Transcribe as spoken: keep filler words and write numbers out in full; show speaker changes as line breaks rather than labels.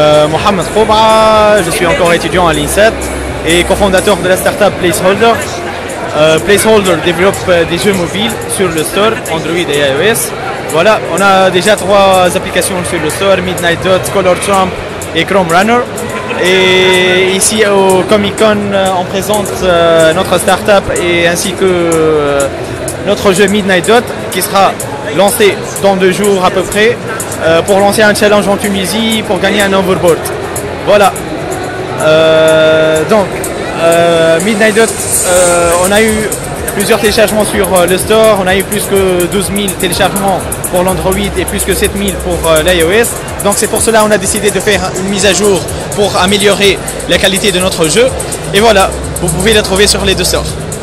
Euh, Mohamed Khoba, je suis encore étudiant à l'INSET et cofondateur de la startup Placeholder. Euh, Placeholder développe des jeux mobiles sur le store Android et iOS. Voilà, on a déjà trois applications sur le store, Midnight Dot, Color Trump et Chrome Runner. Et ici au Comic Con, on présente euh, notre startup et ainsi que euh, notre jeu Midnight Dot qui sera lancé dans deux jours à peu près euh, pour lancer un challenge en Tunisie pour gagner un overboard. Voilà. Euh, donc, euh, Midnight Dot, euh, on a eu plusieurs téléchargements sur euh, le store, on a eu plus que douze mille téléchargements pour l'Android et plus que sept mille pour euh, l'iOS. Donc c'est pour cela qu'on a décidé de faire une mise à jour pour améliorer la qualité de notre jeu. Et voilà, vous pouvez la trouver sur les deux stores.